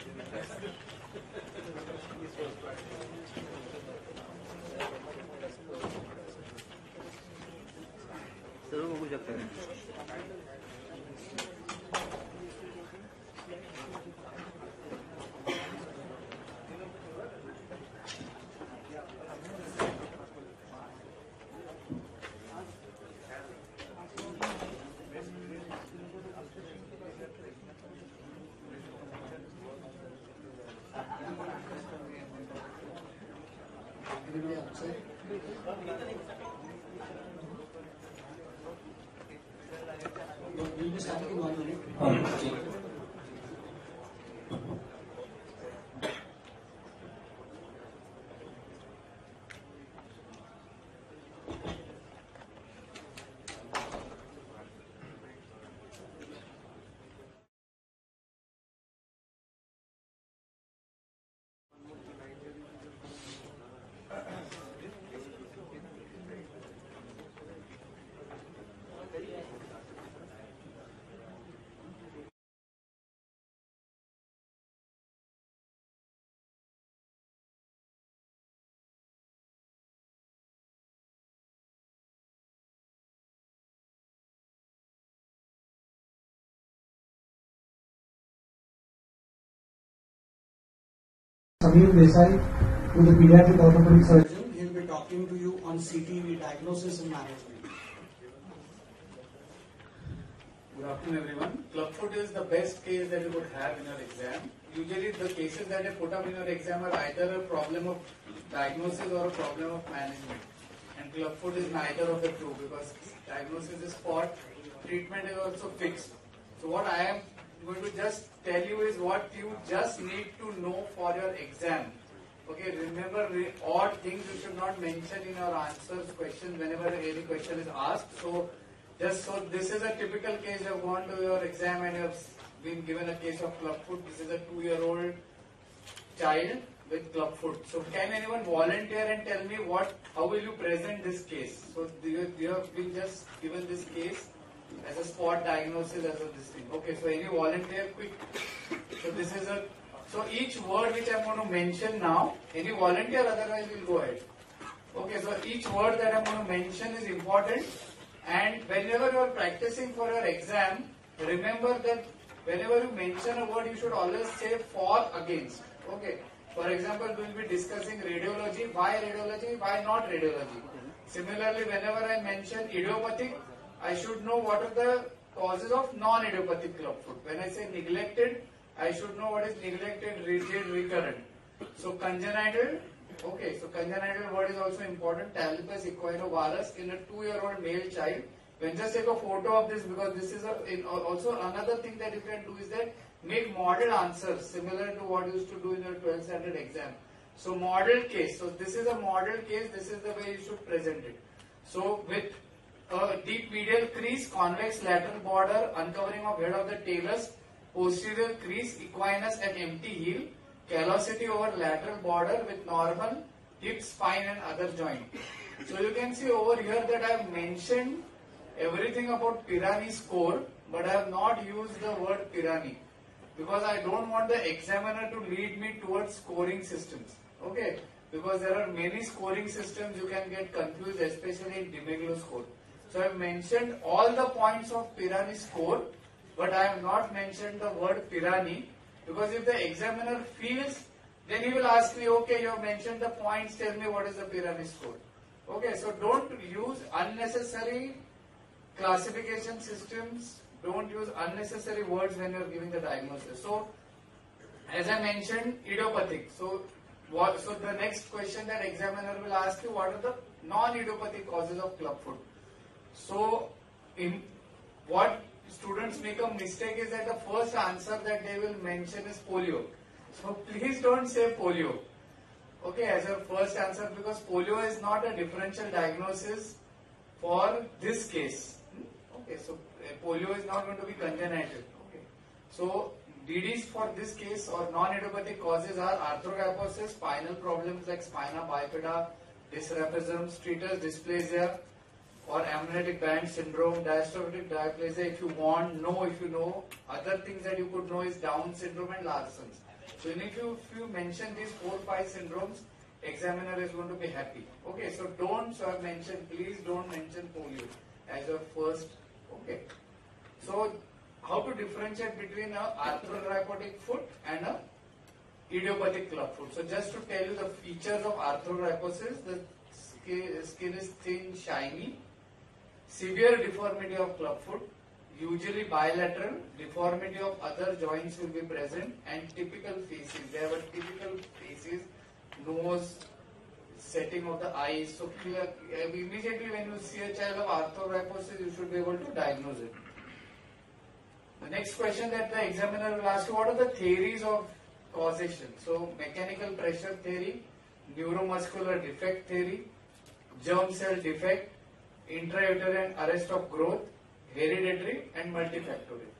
सर्व बघू शकता. Samir Desai, who is a pediatric orthopedic surgeon. He will be talking to you on CTV diagnosis and management. Good afternoon, everyone. Clubfoot is the best case that you could have in your exam. Usually, the cases that you put up in your exam are either a problem of diagnosis or a problem of management. And clubfoot is neither of the two, because diagnosis is spot, treatment is also fixed. So what I am going to just tell you is what you just need to know for your exam. Okay, remember odd things you should not mention in your answers questions whenever any question is asked. So this is a typical case. You have gone to your exam and you have been given a case of clubfoot. This is a 2-year-old child with clubfoot. So can anyone volunteer and tell me how will you present this case? So you have been just given this case as a spot diagnosis, as a this thing. Okay, so any volunteer quick? So each word which I am going to mention now, any volunteer, otherwise we'll go ahead. Okay, so each word that I am going to mention is important, and whenever you are practicing for your exam, remember that whenever you mention a word, you should always say for, against. Okay, for example, we will be discussing radiology, why not radiology. Similarly, whenever I mention idiopathic, I should know what are the causes of non-idiopathic clubfoot. When I say neglected, I should know what is neglected, rigid, recurrent. So congenital, okay, so congenital word is also important. Talipes equinovarus in a 2-year-old male child. When just take a photo of this, because this is also another thing that you can do is that make model answers similar to what you used to do in your 12th standard exam. So model case. So this is a model case. This is the way you should present it. So with a deep medial crease, convex lateral border, uncovering of head of the talus, posterior crease, equinus and empty heel, callosity over lateral border with normal hip, spine and other joint. So you can see over here that I have mentioned everything about Pirani score, but I have not used the word Pirani because I don't want the examiner to lead me towards scoring systems. Okay, because there are many scoring systems, you can get confused, especially in Dimeglo score. So I have mentioned all the points of Pirani score, but I have not mentioned the word Pirani, because if the examiner feels, then he will ask me, okay, you have mentioned the points, tell me what is the Pirani score. Okay, so don't use unnecessary classification systems, don't use unnecessary words when you are giving the diagnosis. So, as I mentioned, idiopathic. So the next question that examiner will ask you, what are the non-idiopathic causes of clubfoot? So, what students make a mistake is that the first answer that they will mention is polio. So please don't say polio, okay, as your first answer, because polio is not a differential diagnosis for this case. Okay, so polio is not going to be congenital. Okay, so DDs for this case or non-idiopathic causes are arthrogryposis, spinal problems like spina bifida, dysraphism, streetus dysplasia, or amniotic band syndrome, diastrophic dysplasia. If you want, know, if you know. Other things that you could know is Down syndrome and Larson's. So if you mention these 4-5 syndromes, examiner is going to be happy. Okay, so don't mention, please don't mention polio as your first. Okay, so how to differentiate between a arthrogrypotic foot and a idiopathic club foot. So just to tell you the features of arthrogryposis, the skin is thin, shiny, severe deformity of club foot, usually bilateral, deformity of other joints will be present, and typical faces. They have a typical faces, nose, setting of the eyes. So immediately when you see a child of arthrogryposis, you should be able to diagnose it. The next question that the examiner will ask you, what are the theories of causation? So mechanical pressure theory, neuromuscular defect theory, germ cell defect, intrauterine arrest of growth, hereditary and multifactorial.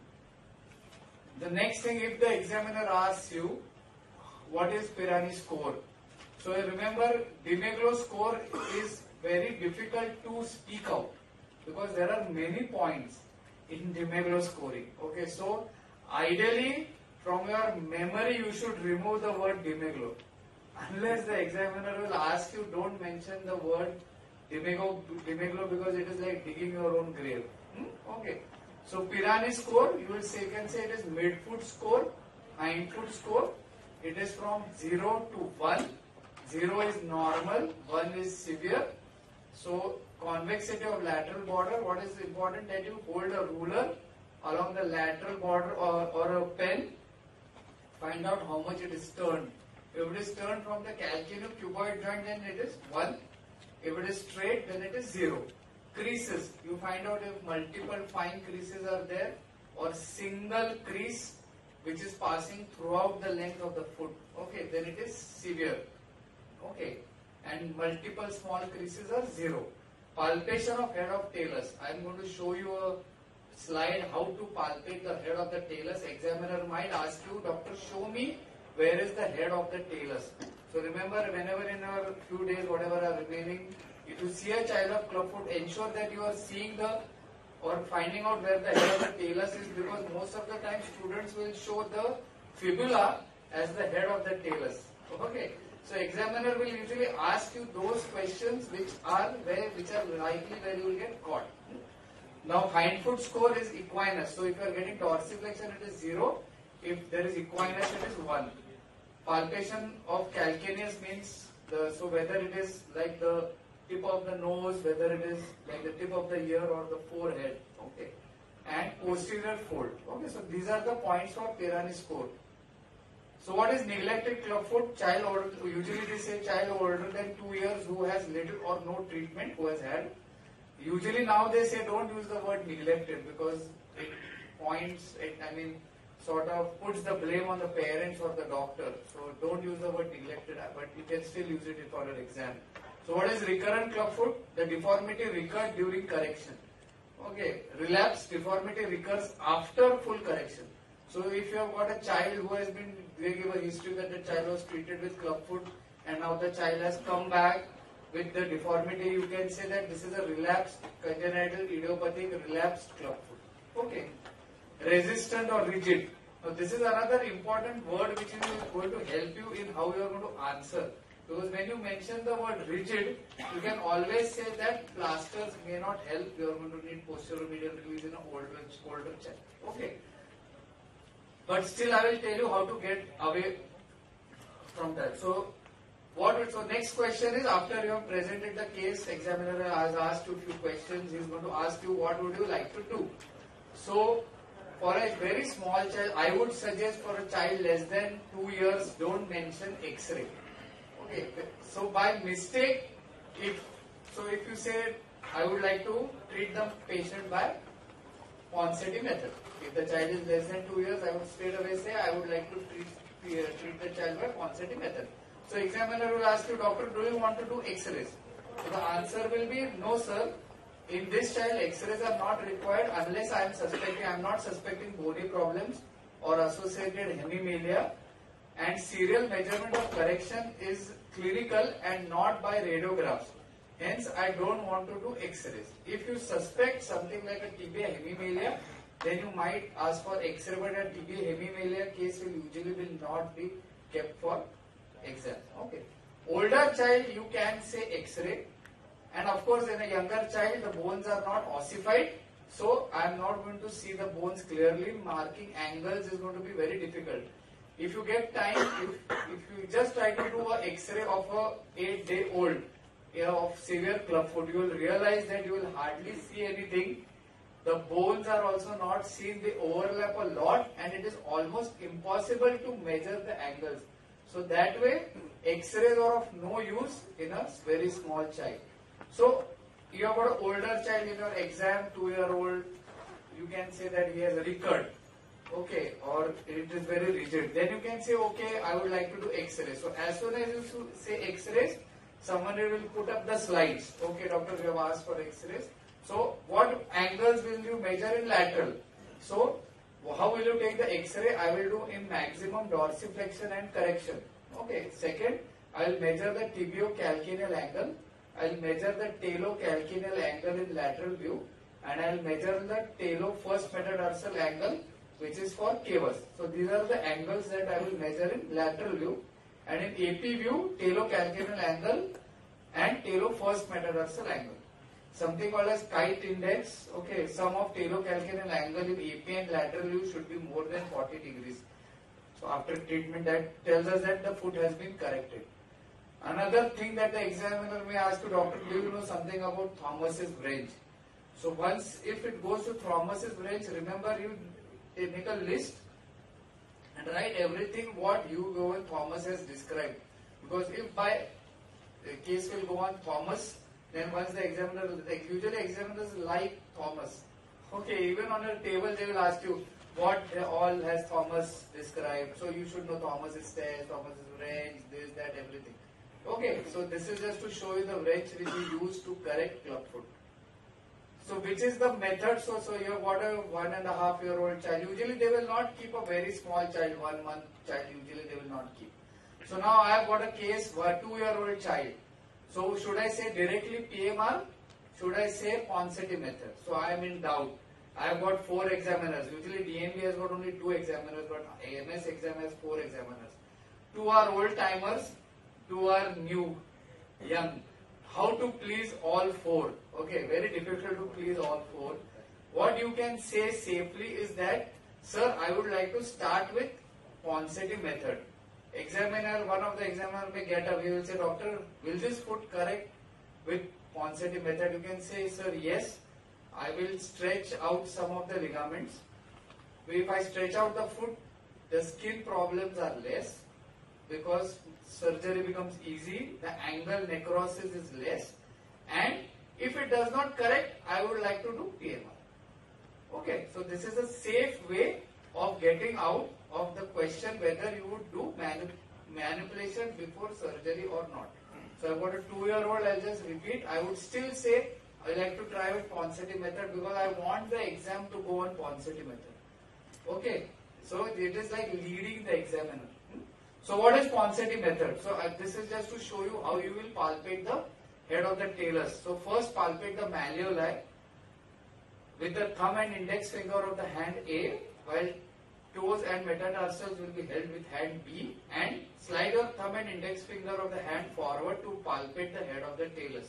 The next thing, if the examiner asks you, what is Pirani score? So remember, DiMaggio score is very difficult to speak out because there are many points in DiMaggio scoring. Okay, so ideally from your memory you should remove the word DiMaggio. Unless the examiner will ask you, don't mention the word DiMaggio because it is like digging your own grave. Okay, so Pirani score, you can say it is mid-foot score, hind-foot score. It is from 0 to 1. 0 is normal, 1 is severe. So convexity of lateral border, what is important that you hold a ruler along the lateral border or a pen, find out how much it is turned. If it is turned from the calcaneocuboid joint, then it is 1. If it is straight, then it is 0. Creases, you find out if multiple fine creases are there or single crease which is passing throughout the length of the foot. Okay, then it is severe. Okay, and multiple small creases are 0. Palpation of head of talus. I am going to show you a slide how to palpate the head of the talus. Examiner might ask you, doctor, show me where is the head of the talus. So remember, whenever in our few days, whatever are remaining, if you see a child of club foot, ensure that you are seeing or finding out where the head of the talus is, because most of the time students will show the fibula as the head of the talus. Okay. So examiner will usually ask you those questions which are likely where you will get caught. Now hind foot score is equinus. So if you are getting dorsiflexion, it is 0. If there is equinus, it is 1. Palpation of calcaneus means so whether it is like the tip of the nose, whether it is like the tip of the ear or the forehead. Okay. And posterior fold. Okay. So these are the points for Pirani score. So what is neglected club foot? Child older, usually they say child older than 2 years who has little or no treatment, who has had. Usually now they say don't use the word neglected because it points, sort of puts the blame on the parents or the doctor. So don't use the word neglected, but you can still use it for an exam. So what is recurrent club foot? The deformity recurs during correction. Okay, relapse deformity recurs after full correction. So if you have got a child who has been, they give a history that the child was treated with club foot and now the child has come back with the deformity, you can say that this is a relapsed congenital idiopathic relapsed club foot. Okay. Resistant or rigid. Now this is another important word which is going to help you in how you are going to answer. Because when you mention the word rigid, you can always say that plasters may not help. You are going to need posterior medial release in an older child. Okay. But still I will tell you how to get away from that. So next question is, after you have presented the case, examiner has asked you a few questions. He is going to ask you what would you like to do. So for a very small child, I would suggest for a child less than 2 years, don't mention X-ray. Okay. So by mistake, if you say I would like to treat the patient by Ponseti method. If the child is less than 2 years, I would straight away say I would like to treat the child by Ponseti method. So examiner will ask you, doctor, do you want to do X-rays? So the answer will be no, sir. In this child, X-rays are not required unless I am not suspecting bony problems or associated hemimelia, and serial measurement of correction is clinical and not by radiographs. Hence, I don't want to do X-rays. If you suspect something like a tibia hemimelia, then you might ask for X-ray, but a tibia hemimelia case will usually not be kept for exam. Okay. Older child, you can say X-ray, and of course, in a younger child, the bones are not ossified, so I am not going to see the bones clearly. Marking angles is going to be very difficult. If you get time, if you just try to do an X-ray of a 8-day-old of severe clubfoot, you will realize that you will hardly see anything. The bones are also not seen, they overlap a lot, and it is almost impossible to measure the angles. So that way, X-rays are of no use in a very small child. So you have got an older child in your exam, 2-year-old, you can say that he has a recurred, okay, or it is very rigid. Then you can say, okay, I would like to do X-rays. So as soon as you say X-rays, someone will put up the slides. Okay, doctor, we have asked for X-rays. So what angles will you measure in lateral? So how will you take the X-ray? I will do in maximum dorsiflexion and correction. Okay. Second, I will measure the tibiocalcaneal angle. I will measure the talocalcaneal angle in lateral view, and I will measure the talo-first metatarsal angle, which is for cavus. So these are the angles that I will measure in lateral view, and in AP view, talocalcaneal angle and talo-first metatarsal angle. Something called as kite index. Okay, sum of talocalcaneal angle in AP and lateral view should be more than 40 degrees. So after treatment, that tells us that the foot has been corrected. Another thing that the examiner may ask you, doctor, do you know something about Thomas's wrench? So once, if it goes to Thomas's wrench, remember you make a list and write everything what Hugo and Thomas has described. Because if by the case will go on Thomas, then once the examiner, usually examiners like Thomas. Okay, even on your table they will ask you what all has Thomas described. So you should know Thomas's stairs, Thomas's wrench, this, that, everything. Okay, so this is just to show you the wrench which we use to correct clubfoot. So which is the method? So you have got a 1.5-year-old child. Usually they will not keep a very small child, 1 month child. Usually they will not keep. So now I have got a case, a 2-year-old child. So should I say directly PMR? Should I say Ponseti method? So I am in doubt. I have got 4 examiners. Usually DNB has got only 2 examiners, but AMS exam has 4 examiners. 2 are old timers, 2 are new, young. How to please all 4? Okay, very difficult to please all 4. What you can say safely is that, sir, I would like to start with Ponseti method. Examiner, one of the examiner may get up, he will say, doctor, will this foot correct with Ponseti method? You can say, sir, yes, I will stretch out some of the ligaments. If I stretch out the foot, the skin problems are less because surgery becomes easy, the angle necrosis is less, and if it does not correct, I would like to do PMR. Okay, so this is a safe way of getting out of the question whether you would do manipulation before surgery or not. So I've got a 2-year-old, I'll just repeat, I would still say I like to try with Ponseti method because I want the exam to go on Ponseti method. Okay, so it is like leading the examiner. So what is Ponseti method? So this is just to show you how you will palpate the head of the talus. So first palpate the malleoli with the thumb and index finger of the hand A, while toes and metatarsals will be held with hand B, and slide your thumb and index finger of the hand forward to palpate the head of the talus.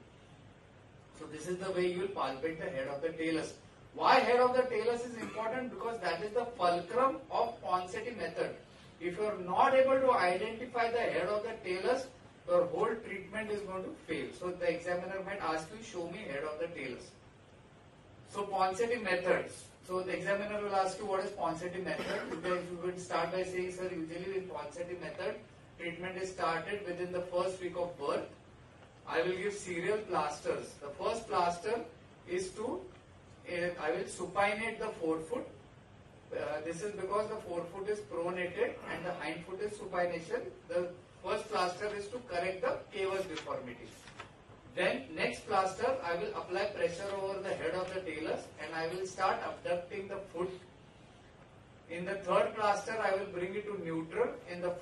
So this is the way you will palpate the head of the talus. Why head of the talus is important? Because that is the fulcrum of Ponseti method. If you are not able to identify the head of the talus, your whole treatment is going to fail. So the examiner might ask you, show me head of the talus. So Ponseti methods. So the examiner will ask you what is Ponseti method. If you would start by saying, sir, usually with Ponseti method, treatment is started within the first week of birth. I will give serial plasters. The first plaster is to, I will supinate the forefoot. This is because the forefoot is pronated and the hind foot is supination. The first plaster is to correct the cavus deformity. Then next plaster, I will apply pressure over the head of the talus and I will start abducting the foot. In the third plaster, I will bring it to neutral. In the fourth plaster,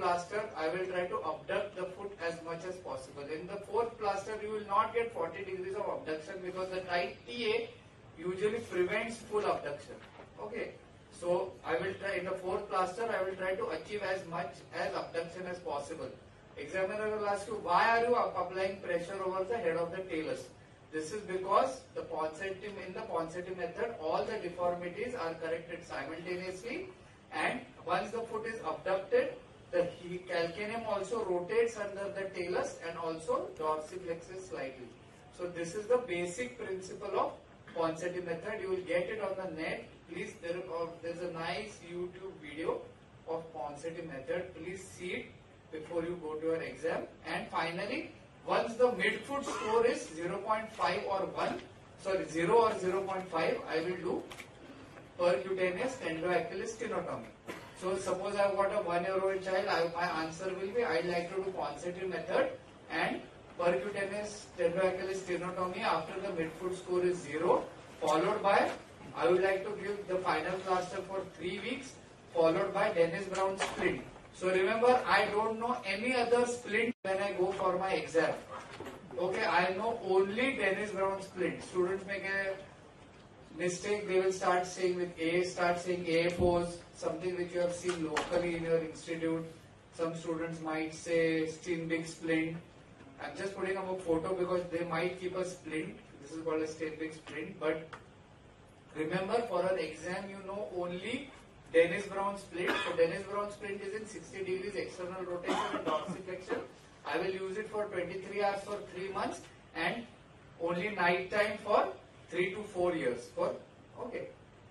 plaster, I will try to abduct the foot as much as possible. In the fourth plaster, you will not get 40 degrees of abduction because the tight TA usually prevents full abduction. Okay. So I will try, in the fourth plaster, I will try to achieve as much as abduction as possible. Examiner will ask you, why are you applying pressure over the head of the talus? This is because in the Ponseti method, all the deformities are corrected simultaneously, and once the foot is abducted, the calcaneum also rotates under the talus and also dorsiflexes slightly. So this is the basic principle of Ponseti method. You will get it on the net. Please, there's a nice YouTube video of Ponseti method. Please see it before you go to your exam. And finally, once the midfoot score is 0.5 or 1, sorry 0 or 0.5, I will do percutaneous tendoachilles stenotomy. So suppose I have got a 1-year-old child, my answer will be, I'd like to do Ponseti method and percutaneous tendoachilles stenotomy after the midfoot score is 0, followed by, I would like to give the final plaster for 3 weeks, followed by Dennis Brown splint. So remember, I don't know any other splint when I go for my exam. Okay, I know only Dennis Brown splint. Students make a mistake, they will start saying A pose, something which you have seen locally in your institute. Some students might say Steenbeck splint. I'm just putting up a photo because they might keep a splint. This is called a Steenbeck splint. But remember, for an exam, you know only Dennis Brown splint. So Dennis Brown splint is in 60 degrees external rotation and dorsiflexion. I will use it for 23 hours for 3 months and only night time for 3 to 4 years. Okay.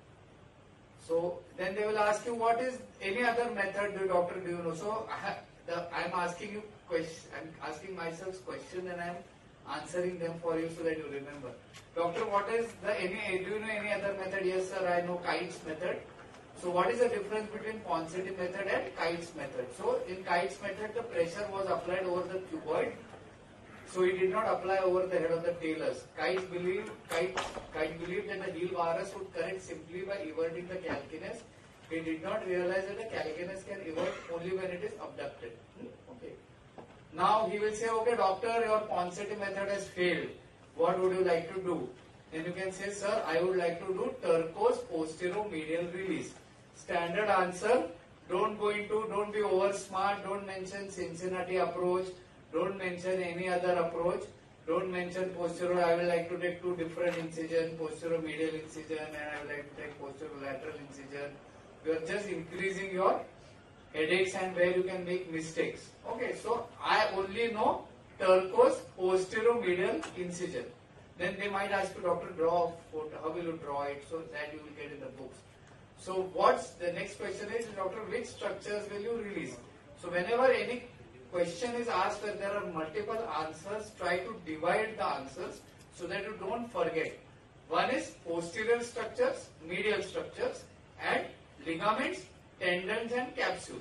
So then they will ask you, what is any other method, doctor, do you know? So I'm asking you question. I'm asking myself question and I'm answering them for you so that you remember. Doctor, what is do you know any other method? Yes, sir, I know Kite's method. So what is the difference between Ponseti method and Kite's method? So in Kite's method, the pressure was applied over the cuboid. So he did not apply over the head of the talus. Kite believed that the heel varus would correct simply by everting the calcaneus. He did not realize that the calcaneus can evert only when it is abducted. Okay. Now he will say, okay, doctor, your Ponseti method has failed. What would you like to do? Then you can say, sir, I would like to do Turcos posterior-medial release. Standard answer. Don't be over smart. Don't mention Cincinnati approach. Don't mention any other approach. Don't mention posterior. I would like to take 2 different incision, posterior-medial incision, and I would like to take posterior-lateral incision. You are just increasing your headaches and where you can make mistakes. Okay, so I only know Turcos posterior-medial incision. Then they might ask you, doctor, draw a photo. How will you draw it? So that you will get in the books. So what's the next question is, doctor, which structures will you release? So whenever any question is asked where there are multiple answers, try to divide the answers so that you don't forget. One is posterior structures, medial structures, and ligaments, tendons and capsules.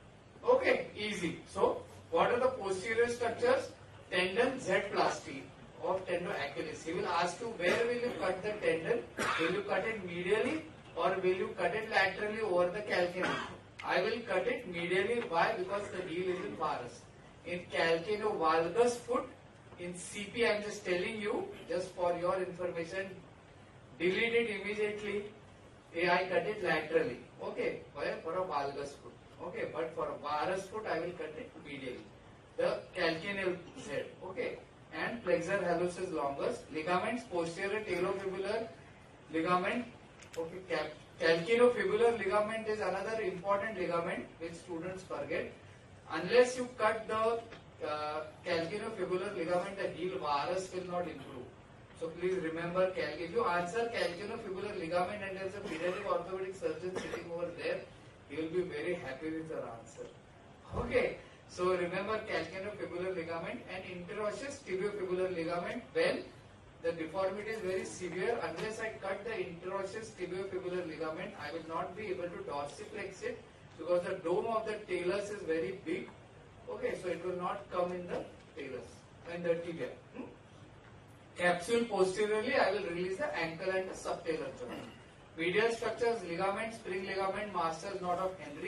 Okay, easy. So what are the posterior structures? Tendon Z-plasty of tendoachilles. He will ask you, where will you cut the tendon? Will you cut it medially or will you cut it laterally over the calcaneum? I will cut it medially. Why? Because the heel is in varus. In calcaneovalgus foot, in CP, I am just telling you, just for your information, delete it immediately. I cut it laterally. Okay, for a valgus foot. Okay, but for a varus foot, I will cut it medially. The calcaneal Z. Okay, and flexor hallucis longus. Ligaments, posterior talofibular ligament. Okay, calcaneofibular ligament is another important ligament which students forget. Unless you cut the calcaneofibular ligament, the heel varus will not improve. So please remember, if you answer calcaneofibular ligament and there is a pediatric orthopedic surgeon sitting over there, he will be very happy with your answer. Okay, so remember calcaneofibular ligament and interosseous tibiofibular ligament. Well, the deformity is very severe. Unless I cut the interosseous tibiofibular ligament, I will not be able to dorsiflex it because the dome of the talus is very big. Okay, so it will not come in the talus, in the tibia. Capsule posteriorly, I will release the ankle and the subtalar joint. Medial structures, ligament, spring ligament, master's knot of Henry.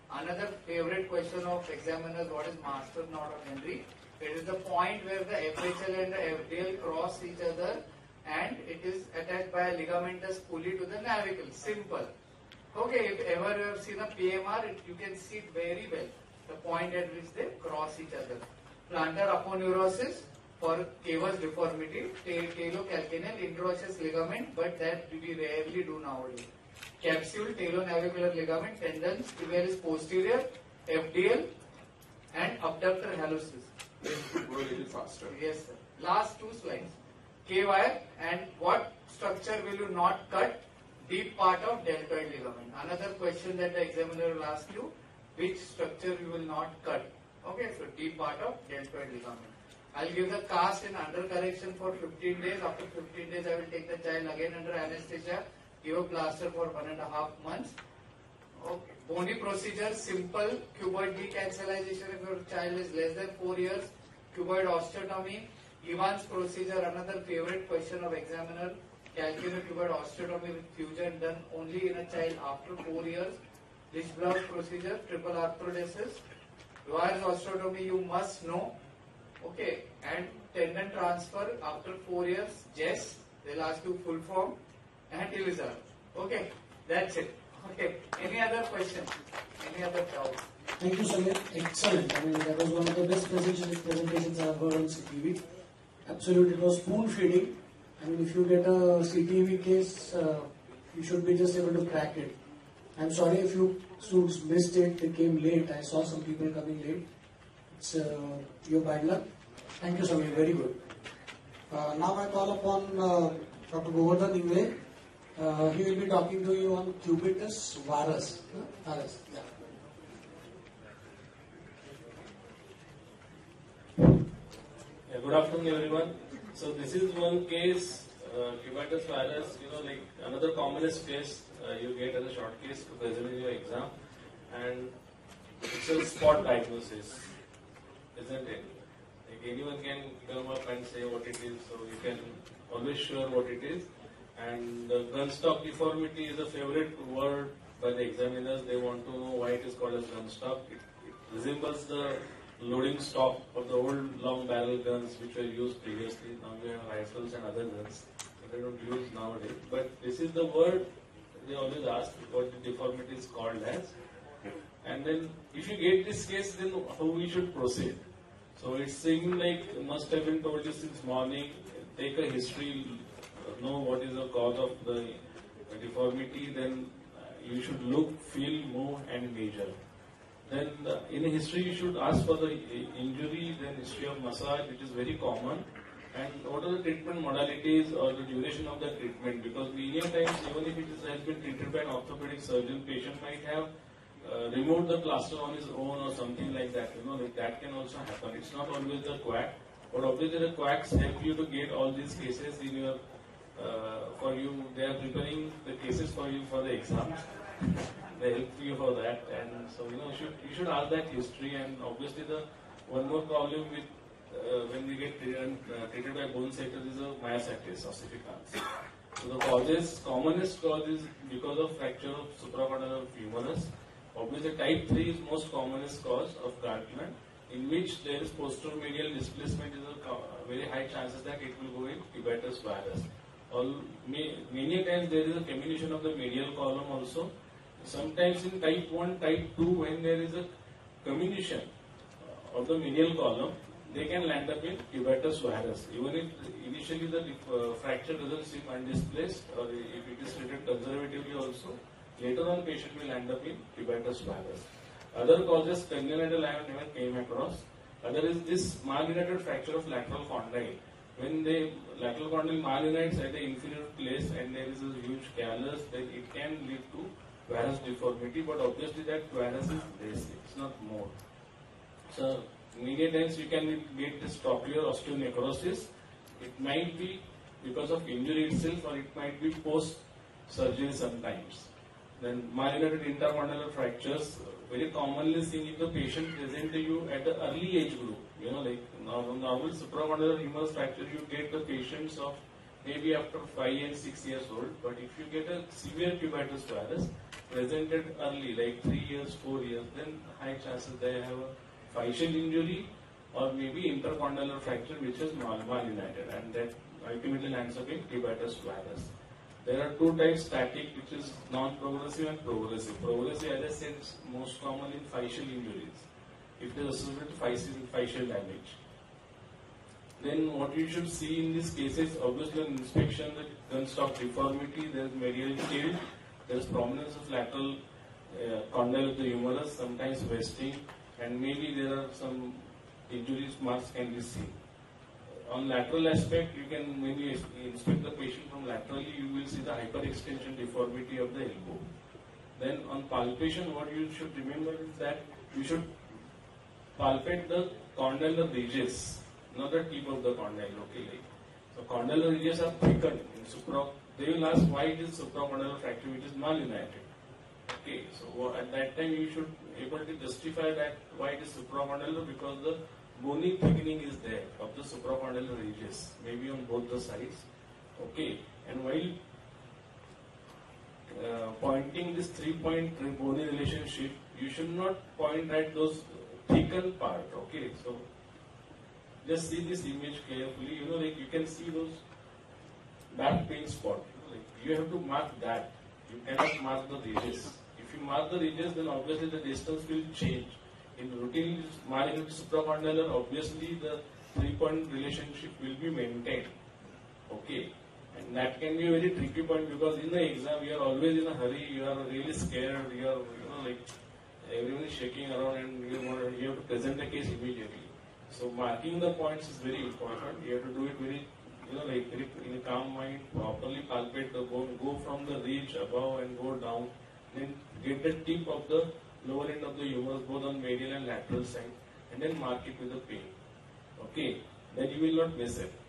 Another favorite question of examiners, what is master knot of Henry? It is the point where the FHL and the FDL cross each other and it is attached by a ligamentous pulley to the navicle. Simple. Okay, if ever you have seen a PMR, you can see it very well. The point at which they cross each other. Plantar aponeurosis for cavus deformity, talocalcaneal intraosseous ligament, but that we rarely do nowadays. Capsule, talonavicular ligament, tendons, tibialis posterior, FDL, and abductor hallucis. Go a little faster. Yes, sir. Last two slides. K-wire, and what structure will you not cut? Deep part of deltoid ligament. Another question that the examiner will ask you, which structure you will not cut? Okay, so deep part of deltoid ligament. I'll give the cast in under correction for 15 days. After 15 days, I will take the child again under anesthesia, give a plaster for 1.5 months. Okay. Bony procedure, simple cuboid decancellation if your child is less than 4 years. Cuboid osteotomy. Evans procedure, another favorite question of examiner. Calcaneocuboid osteotomy with fusion done only in a child after 4 years. Lischblau procedure, triple arthrodesis. Dwyer's osteotomy you must know. Okay, and tendon transfer after 4 years. Jess, they'll ask you full form, and Elizabeth. Okay, that's it. Okay, any other question? Any other doubt? Thank you, Samir. Excellent. I mean, that was one of the best presentations I've heard on CTV. Absolutely, it was spoon feeding. I mean, if you get a CTV case, you should be just able to crack it. I'm sorry if you students missed it, they came late. I saw some people coming late. It's your bad luck. Thank you, Samir. Very good. Now I call upon Dr. Govardhan Ingle. He will be talking to you on cubitus varus. Varus, yeah. Yeah, good afternoon, everyone. So this is one case, cubitus varus. Like another commonest case you get as a short case to present in your exam, and it's a spot diagnosis, isn't it? Like anyone can come up and say what it is, so you can always sure what it is. And gunstock deformity is a favorite word by the examiners. They want to know why it is called as gunstock. It resembles the loading stock of the old long barrel guns which were used previously. Now we have rifles and other guns that they don't use nowadays. But this is the word they always ask what the deformity is called as. And then if you get this case, then how we should proceed. So it's seeming like it must have been told you since morning. Take a history, know what is the cause of the deformity, then you should look, feel, move and measure. Then in history you should ask for the injury, then history of massage, which is very common, and what are the treatment modalities or the duration of the treatment, because many times even if it has been treated by an orthopedic surgeon, patient might have removed the plaster on his own or something like that. Like that can also happen. It's not always the quack, but obviously the quacks help you to get all these cases in your for you. They are preparing the cases for you for the exams. They help you for that, and so you should ask that history. And obviously the one more problem with when we get treated by bone sectors is a myositis ossificans. So the commonest cause is because of fracture of supracondylar humerus. Obviously type 3 is most commonest cause of Gartland, in which there is posteromedial displacement. Is a very high chances that it will go in cubitus varus. Many times there is a comminution of the medial column also. Sometimes in type 1, type 2, when there is a comminution of the medial column, they can land up in cubitus varus. Even if initially the fracture doesn't seem undisplaced, or if it is treated conservatively also, later on patient will end up in cubitus varus. Other causes, congenital I have never came across. Other is this malunited fracture of lateral condyle. When the lateral condyle malunites at the inferior place and there is a huge callus, then it can lead to varus deformity, but obviously that varus is less, it's not more. So many times you can get this trochlear osteonecrosis. It might be because of injury itself, or it might be post-surgery sometimes. Then malunited intercondylar fractures, very commonly seen if the patient present to you at the early age group. Like normal supracondylar humerus fracture, you get the patients of maybe after 5 and 6 years old. But if you get a severe cubitus varus presented early, like 3 years, 4 years, then high chances they have a fascial injury or maybe intercondylar fracture which is malunited, and that ultimately lands up in cubitus varus. There are two types, static, which is non-progressive, and progressive. Progressive, as I said, is most common in fascial injuries, if it is associated with fascial damage. Then what you should see in these cases, obviously on inspection, the gunstock deformity, there is medial tilt, there is prominence of lateral condyle of the humerus, sometimes wasting, and maybe there are some injuries marks can be seen. On lateral aspect, you can, when you inspect the patient from laterally, you will see the hyperextension deformity of the elbow. Then on palpation, what you should remember is that you should palpate the condylar ridges, not the tip of the condyle. Okay, so condylar ridges are thickened in they will ask why it is supracondylar fracture which is malunited. Okay, so at that time you should able to justify that why it is supracondylar, because the bony thickening is there of the supracondylar ridges, maybe on both the sides. Okay, and while pointing this 3-point bony relationship, you should not point at those thickened part. Okay, so just see this image carefully. Like you can see those back pain spot. Like you have to mark that. You cannot mark the ridges. If you mark the ridges, then obviously the distance will change. In routine marking supracondylar, obviously the 3-point relationship will be maintained. Okay, and that can be a very tricky point, because in the exam you are always in a hurry, you are really scared, you are like everyone is shaking around, and you have to present the case immediately. So marking the points is very important. You have to do it very like very in a calm mind, properly palpate the bone, go from the ridge above and go down, then get the tip of the lower end of the humerus both on medial and lateral side, and then mark it with the pin. Okay, then you will not miss it.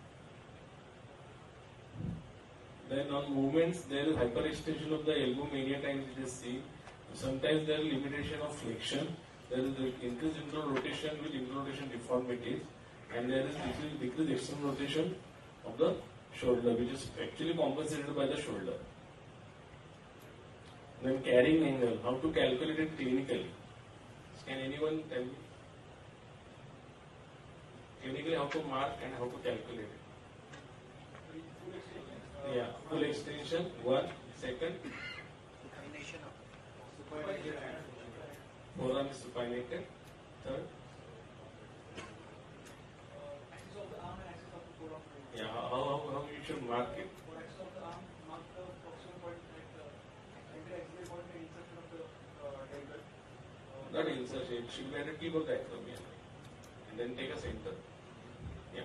Then on movements, there is hyperextension of the elbow many times it is seen. Sometimes there is limitation of flexion. There is increased internal rotation with internal rotation deformities, and there is decreased external rotation of the shoulder, which is actually compensated by the shoulder. Then carrying angle, how to calculate it clinically? Can anyone tell me? Clinically, how to mark and how to calculate it? Yeah, full extension, 1, second. Forearm is supinated, third. Yeah, how you should mark it? Not insertion, it should be at the tip of the acromion, and then take a center. Yeah.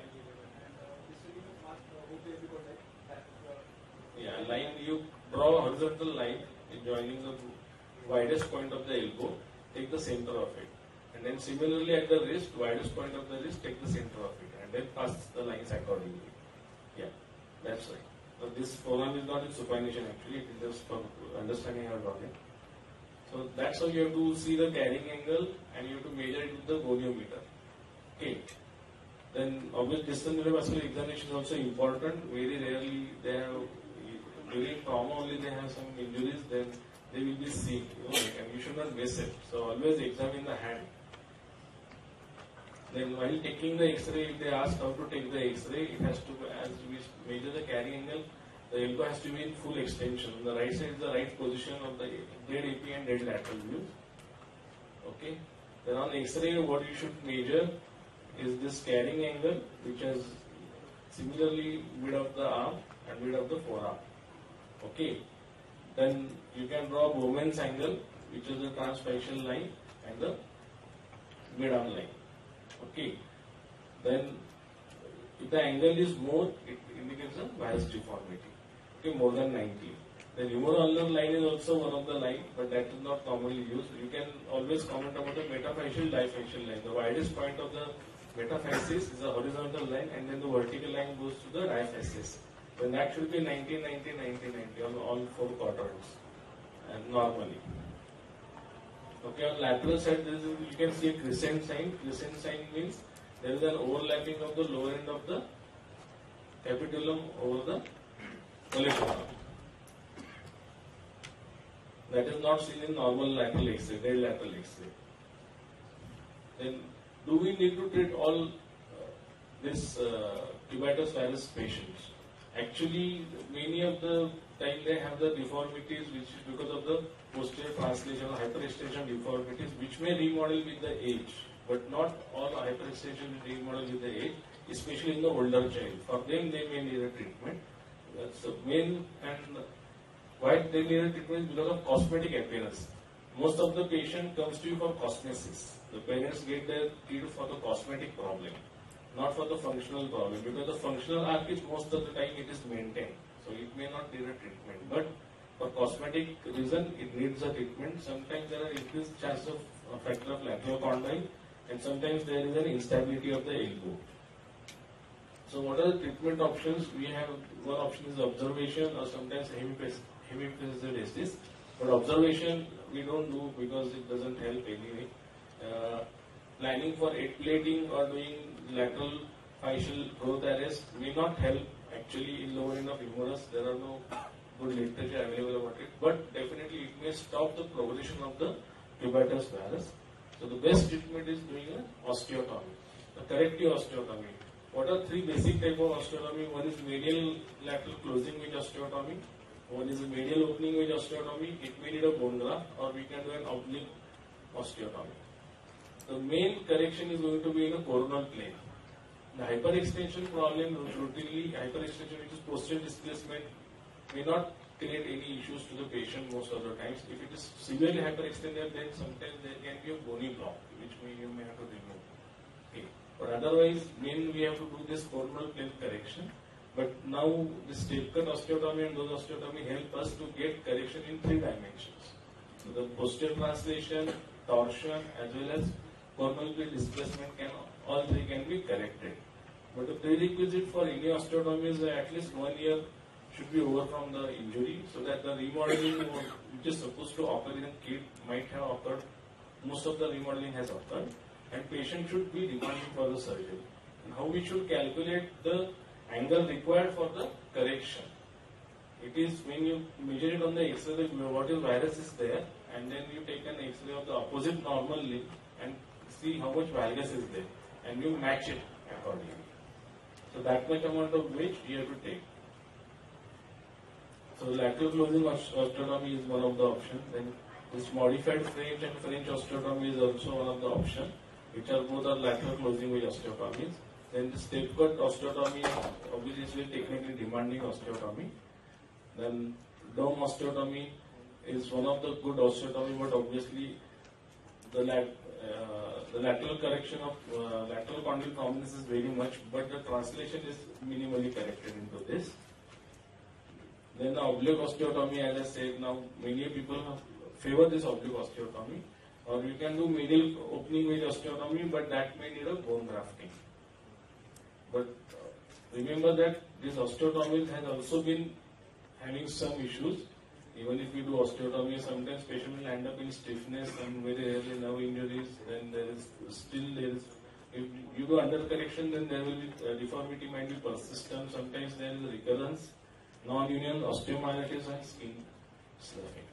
Yeah, line, you draw a horizontal line joining the widest point of the elbow, take the center of it. And then similarly at the wrist, widest point of the wrist, take the center of it, and then pass the lines accordingly. Yeah, that's right. So this forearm is not in supination actually, it is just for understanding your drawing. So that's how you have to see the carrying angle, and you have to measure it with the goniometer. Okay. Then obviously distal neurovascular examination is also important. Very rarely they have, during trauma only they have some injuries, then they will be sick, and you should not miss it. So always examine the hand. Then while taking the X-ray, if they ask how to take the X-ray, it has to, as we measure the carrying angle, the elbow has to be in full extension. On the right side is the right position of the dead AP and dead lateral view. Okay. Then on X-ray, what you should measure is this carrying angle, which is similarly mid of the arm and mid of the forearm. Okay. Then you can draw Bowman's angle, which is the transfacial line and the mid-arm line. Okay. Then if the angle is more, it indicates a bias deformity. Okay, more than 90. The humeral line is also one of the line, but that is not commonly used. You can always comment about the metaphyseal diaphyseal line. The widest point of the metaphysis is a horizontal line, and then the vertical line goes to the diaphysis. Then that should be 90, 90, 90, 90 on all 4 quadrants, and normally. Okay, on lateral side, you can see a crescent sign. Crescent sign means there is an overlapping of the lower end of the capitulum over the olecranon. That is not seen in normal lateral X-ray, dead lateral X-ray. Then, do we need to treat all this cubitus virus patients? Actually, many of the time they have the deformities which is because of the posterior translation or hyperextension deformities which may remodel with the age, but not all hyperextension will remodel with the age, especially in the older child. For them, they may need a treatment. That's the main, and why they need a treatment is because of cosmetic appearance. Most of the patient comes to you for cosmesis. The parents get their kid for the cosmetic problem, not for the functional problem, because the functional arc is most of the time it is maintained. So it may not need a treatment, but for cosmetic reason it needs a treatment. Sometimes there are increased chances of fracture of lateral condyle, and sometimes there is an instability of the elbow. So what are the treatment options? We have one option is observation or sometimes hemiphyseal. But observation we don't do because it doesn't help anyway. Planning for plating or doing lateral facial growth arrest may not help. Actually, in lower end of humerus, there are no good literature available about it, but definitely it may stop the progression of the cubitus virus. So the best treatment is doing an osteotomy, the corrective osteotomy. What are three basic type of osteotomy? One is medial lateral closing with osteotomy. One is a medial opening with osteotomy. It may need a bone graft, or we can do an oblique osteotomy. The main correction is going to be in a coronal plane. The hyperextension problem, routinely hyperextension, which is posterior displacement, may not create any issues to the patient most of the times. If it is severely hyperextended, then sometimes there can be a bony block, which you may have to remove. Okay. But otherwise, mainly we have to do this coronal plane correction. But now this tape cut osteotomy and those osteotomy help us to get correction in 3 dimensions. So the posterior translation, torsion, as well as coronal plane displacement all 3 can be corrected. But the prerequisite for any osteotomy is that at least 1 year should be over from the injury, so that the remodeling which is supposed to occur in a kid might have occurred. Most of the remodeling has occurred, and patient should be demanding for the surgery. And how we should calculate the angle required for the correction? It is when you measure it on the X-ray, what is virus is there, and then you take an X-ray of the opposite normal limb and see how much valgus is there, and you match it accordingly. So that much amount of weight you have to take. So lateral closing osteotomy is one of the options. Then this modified French and French osteotomy is also one of the options, which are both are lateral closing with osteotomies. Then the step cut osteotomy, obviously technically demanding osteotomy. Then dome osteotomy is one of the good osteotomy, but obviously the lateral correction of lateral condyle prominence is very much, but the translation is minimally corrected into this. Then the oblique osteotomy, as I said, now many people favor this oblique osteotomy, or you can do medial opening with osteotomy, but that may need a bone grafting. But remember that this osteotomy has also been having some issues. Even if we do osteotomy, sometimes patient will end up in stiffness and very rarely nerve injuries. Then there is if you do under correction, then there will be deformity might be persistent. Sometimes there is a recurrence, non-union osteomyelitis and skin sloughing.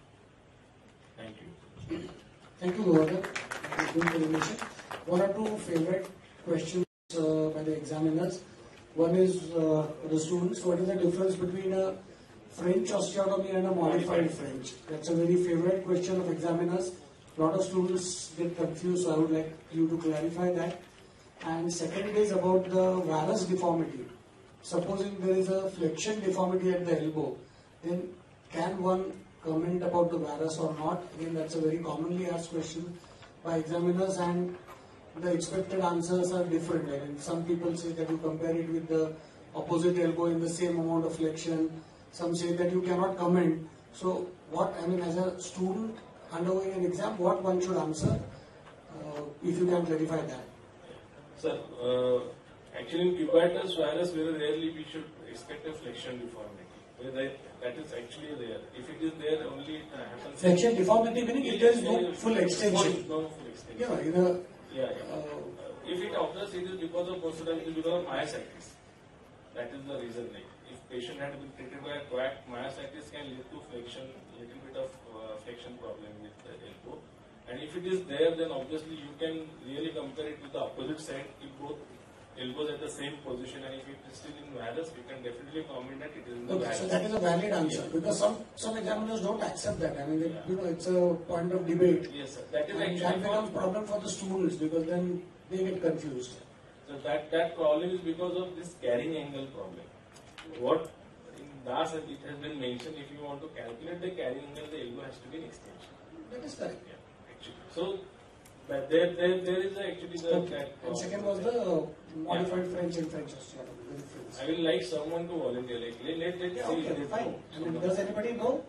Thank you. Thank you, Govardhan. Good explanation. 1 or 2 favorite questions by the examiners. One is the students. What is the difference between a French osteotomy and a modified French? That's a very favorite question of examiners. A lot of students get confused, so I would like you to clarify that. And second is about the varus deformity. Supposing there is a flexion deformity at the elbow, then can one comment about the varus or not? Again, that's a very commonly asked question by examiners, and the expected answers are different. And some people say that you compare it with the opposite elbow in the same amount of flexion. Some say that you cannot comment. So what, as a student undergoing an exam, what one should answer, if you can clarify that. Sir, actually in cubitus virus, very rarely we should expect a flexion deformity. That is actually rare. If it is there, only it happens. Flexion deformity meaning it is no full extension. No full extension. Yeah, If it occurs, it is because of posterdine, it is because of myositis. That is the reason. Like, if patient had been treated by a quack, myositis can lead to flexion, little bit of flexion problem with the elbow. And if it is there, then obviously you can really compare it with the opposite side. If both elbows at the same position, and if it is still in varus, we can definitely comment that it is in the Okay, varus. so that is a valid answer because some examiners don't accept that. I mean, they, you know, it's a point of debate. Yes, sir. That is And actually that becomes problem for the students because then they get confused. So that problem is because of this carrying angle problem. What in DAS it has been mentioned, if you want to calculate the carrying angle, the elbow has to be an extension. That is correct. Yeah, actually. So but there is actually the Okay. that And problem. second was the modified French and French osteotomy. The difference. I will like someone to volunteer. Like let's Yeah, see. okay, fine. I mean, So does anybody know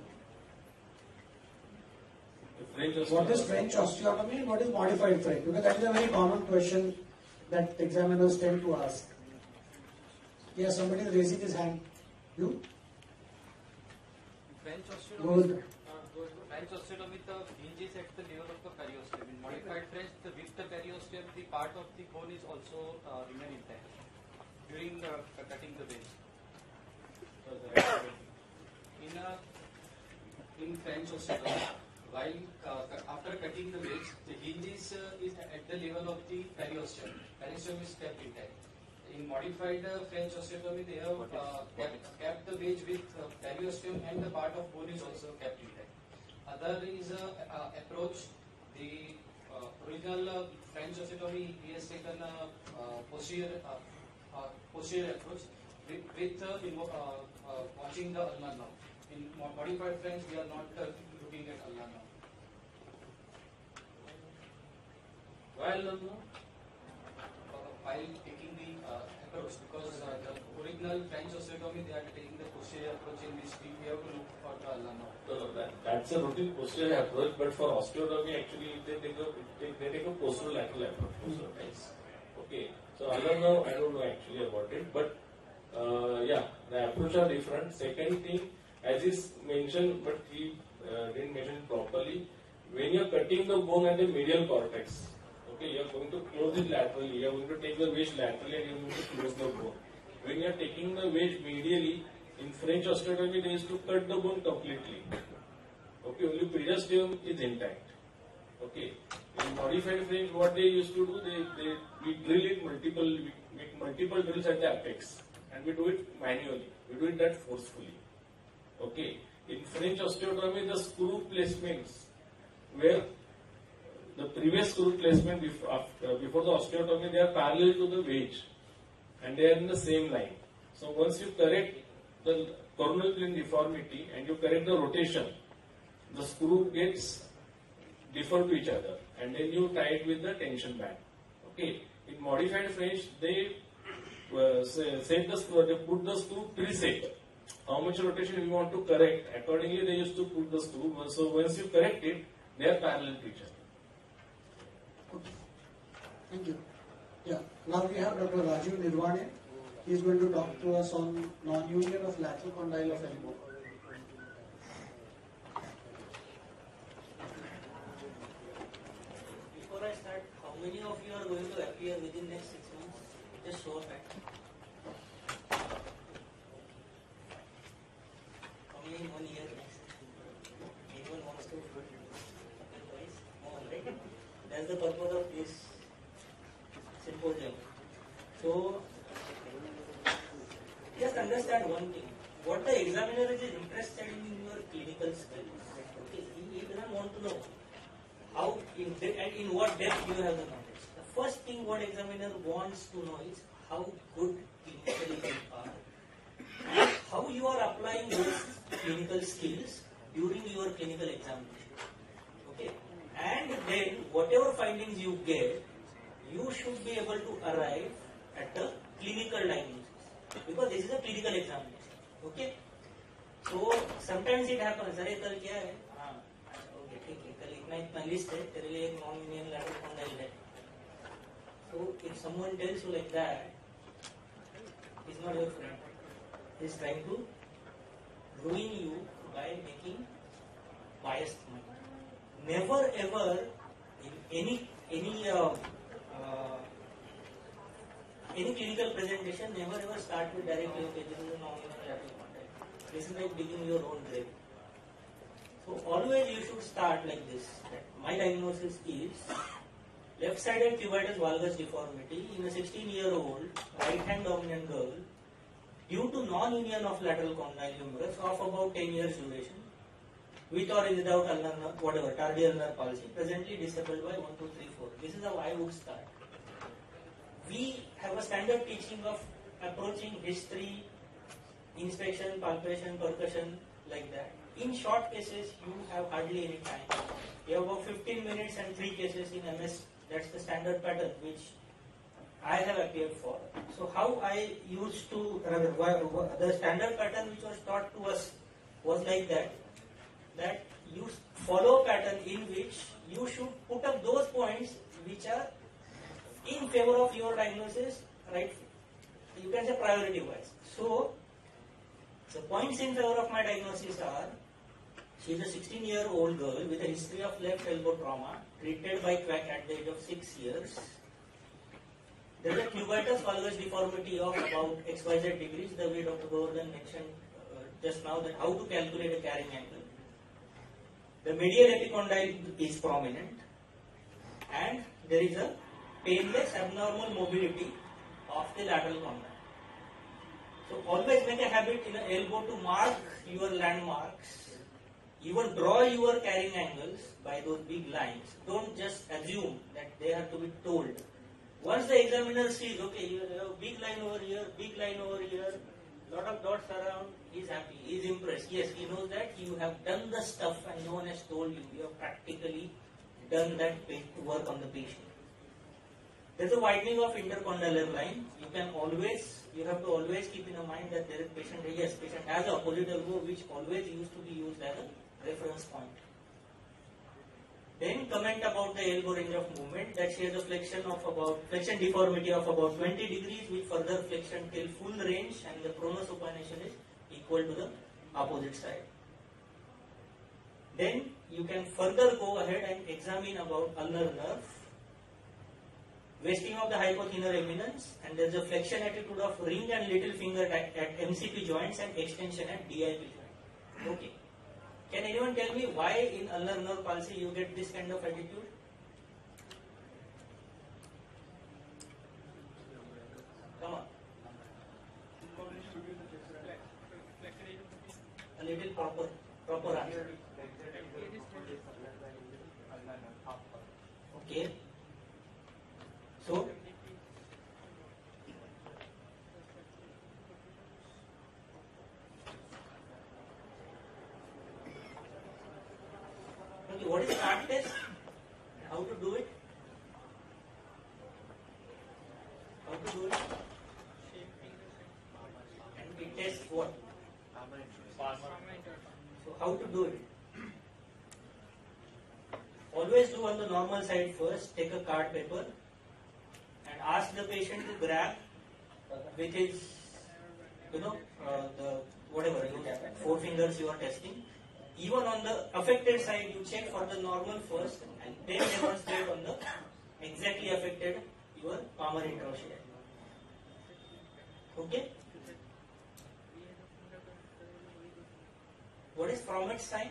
the French what is osteotomy- French osteotomy and what is modified French? Because that is a very common question that examiners tend to ask. Yeah, somebody is raising his hand. You? French Go osteotomy. ahead. French osteotomy, the hinge is at the level of the periosteum. In modified French, with the periosteum, the part of the bone is also remain intact during cutting the vein. In French osteotomy, while after cutting the wedge, the hinge is at the level of the periosteum. Periosteum is kept intact. In modified French osteotomy, they have kept the wedge with periosteum and the part of bone is also kept intact. Other is approach. The original French osteotomy, he has taken a posterior approach with watching the ulnar nerve. In modified French, we are not looking at ulnar nerve. While no, While taking the approach, because the original French osteotomy, they are taking the posterior approach in which we have to look for the ulnar nerve. that's a routine posterior approach, but for osteotomy, actually, they take a posterolateral approach. Okay, so I don't know actually about it, but yeah, the approach are different. Second thing, as is mentioned, but he didn't mention it properly. When you are cutting the bone at the medial cortex, okay, you are going to close it laterally. You are going to take the wedge laterally, and you are going to close the bone. When you are taking the wedge medially, in French osteotomy, they used to cut the bone completely. Okay, only periosteum is intact. Okay, in modified French, what they used to do, we drill it we make multiple drills at the apex, and we do it manually. We do it that forcefully. Okay, in French osteotomy, the screw placements where the previous screw placement before the osteotomy, they are parallel to the wedge, and they are in the same line. So once you correct the coronal plane deformity and you correct the rotation, the screw gets deferred to each other, and then you tie it with the tension band. Okay. In modified French, they set the screw. They put the screw preset. How much rotation we want to correct? Accordingly, they used to put the screw. So once you correct it, they are parallel to each other. Okay. Thank you. Yeah. Now we have Dr. Rajiv Nirwane. He is going to talk to us on non-union of lateral condyle of elbow. Before I start, how many of you are going to appear within next 6 months? Just show of hands. How many in 1 year next? Anyone wants to advise? No one, right? That's the purpose of this symposium. So, just understand one thing. What the examiner is interested in your clinical skills. Okay, he doesn't want to know how in what depth you have the knowledge. The first thing what examiner wants to know is how good clinically you are, how you are applying those clinical skills during your clinical examination. Okay, and then whatever findings you get, you should be able to arrive at the clinical diagnosis because this is a clinical examination. Okay, so sometimes it happens. अरे कल क्या है? हाँ, okay, ठीक है. कल इतना list है. तेरे लिए एक non-union lateral condyle है. So if someone tells you like that, he's not your friend. He's trying to ruin you by making biased mind. Never ever in any clinical presentation, never ever start with directly, okay, this is a nominal lateral contact. This is like digging your own grave. So always you should start like this. That my diagnosis is left-sided cubitus valgus deformity in a 16-year-old right-hand dominant girl due to non-union of lateral condyle humerus of about 10 years duration, with or without ulnar nerve, whatever, tardial nerve palsy, presently disabled by 1, 2, 3, 4. This is how I would start. We have a standard teaching of approaching history, inspection, palpation, percussion, like that. In short cases, you have hardly any time. You have about 15 minutes and 3 cases in MS. That's the standard pattern which I have appeared for. So how I used to, the standard pattern which was taught to us was like that you follow a pattern in which you should put up those points which are in favor of your diagnosis, right? You can say priority wise. So the points in favor of my diagnosis are, she is a 16-year-old girl with a history of left elbow trauma, treated by quack at the age of 6 years. There is a cubitus valgus deformity of about XYZ degrees, the way Dr. Govardhan mentioned just now, that how to calculate a carrying angle. The medial epicondyle is prominent, and there is a painless abnormal mobility of the lateral condyle. So always make a habit in an elbow to mark your landmarks, even draw your carrying angles by those big lines. Don't just assume that they have to be told. Once the examiner sees, okay, you have a big line over here, lot of dots around, he is happy, he is impressed. Yes, he knows that you have done the stuff and no one has told you. You have practically done that work on the patient. There is a widening of intercondylar line. You have to always keep in mind that there is patient has an opposite elbow which always used to be used as a reference point. Then comment about the elbow range of movement, that she has a flexion deformity of about 20 degrees with further flexion till full range, and the pronosupination is equal to the opposite side. Then you can further go ahead and examine about ulnar nerve, wasting of the hypothenar eminence, and there is a flexion attitude of ring and little finger at MCP joints and extension at DIP joint. Okay. Can anyone tell me why in ulnar nerve palsy you get this kind of attitude? Come on. A little proper answer. Okay. So, what is start test? How to do it? And we test what? So how to do it? Always do on the normal side first. Take a card paper and ask the patient to grab with his, the whatever you have, 4 fingers you are testing. Even on the affected side, you check for the normal first and then demonstrate on the exactly affected your palmar interosseous. Okay? What is Fromet's sign?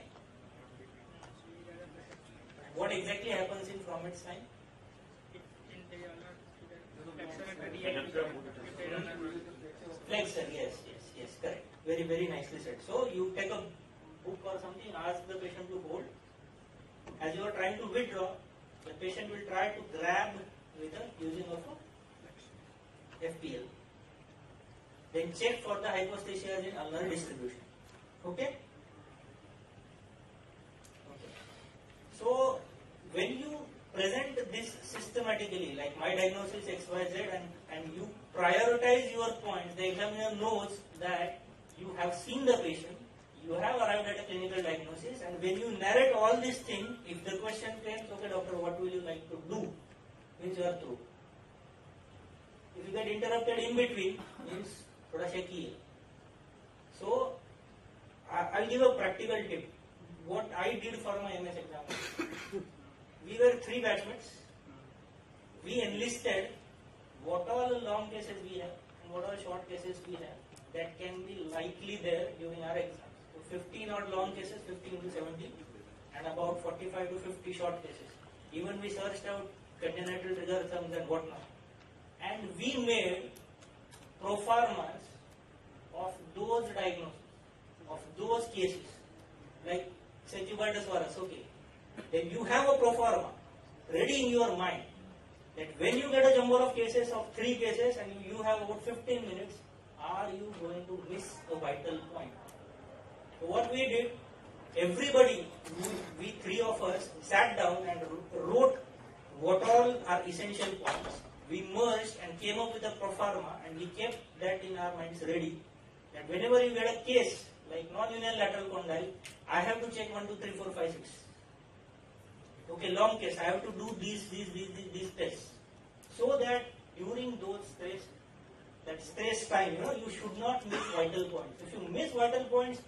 What exactly happens in Fromet's sign? Flexor, yes, correct. Very, very nicely said. So you take a book or something, ask the patient to hold. As you are trying to withdraw, the patient will try to grab with the using of a FPL. Then check for the hypostasia in ulnar distribution. Okay? So when you present this systematically, like my diagnosis XYZ, and you prioritize your points, the examiner knows that you have seen the patient, you have arrived at a clinical diagnosis, and when you narrate all these things, if the question comes, okay doctor, what will you like to do? Means you are through. If you get interrupted in between, means thoda shaky hai. So, I'll give a practical tip. What I did for my MS exam, we were 3 batchmates. We enlisted what all long cases we have and what all short cases we have that can be likely there during our exam. So 15 odd long cases, 15 to 70, and about 45 to 50 short cases. Even we searched out congenital trigger sums and whatnot. And we made proformas of those diagnoses, of those cases, like say cubitus varus, okay. Then you have a proforma ready in your mind that when you get a number of cases of 3 cases and you have about 15 minutes, are you going to miss a vital point? So what we did, everybody, we 3 of us sat down and wrote what all are essential points. We merged and came up with a proforma, and we kept that in our minds ready. That whenever you get a case like non-union lateral condyle, I have to check 1, 2, 3, 4, 5, 6. Okay, long case, I have to do these tests. So that during those stress time, you should not miss vital points. If you miss vital points,